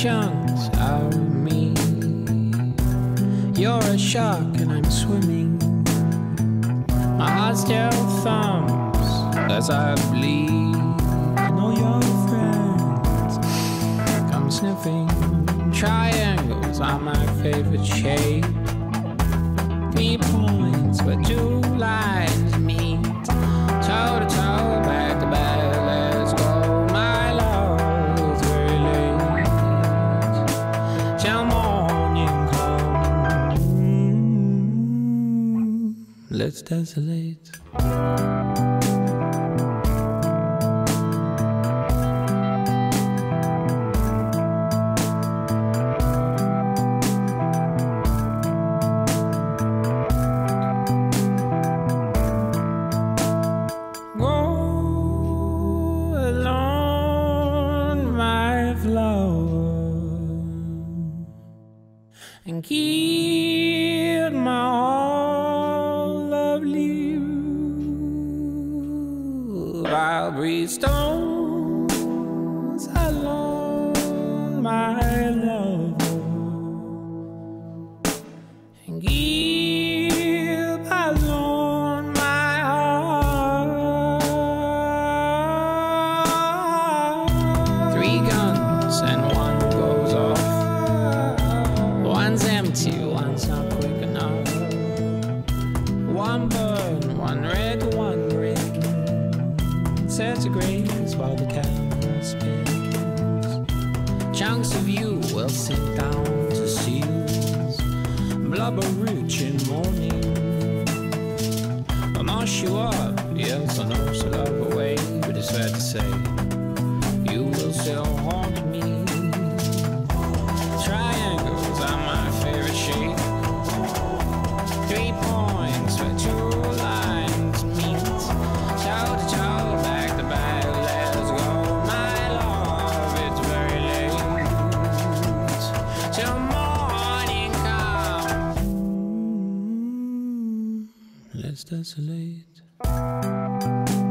chunks out of me. You're a shark and I'm swimming. My heart still thumps as I bleed. And all your friends come sniffing. Triangles are my favorite shape. 3 points where 2 lines meet. Toe to toe, back to back, let's go. My love, it's very late till morning comes. Let's desolate. And keep my all of you. I'll breathe stones along my love, and keep alone my heart. 3 guns and 1 goes off. One's empty, one's not quick enough. 1 burn, 1 red, 1 green. Centigrades while the camera spins. Chunks of you will sink down to seals. Blubber rich in morning. I'll mash you up, yes, I know, so love away. But it's fair to say, you will still haunt me. Triangles are my favorite shape. 3 points where 2 lines meet. Toe to toe, back to back, let's go. My love, it's very late till morning comes. Let's desolate.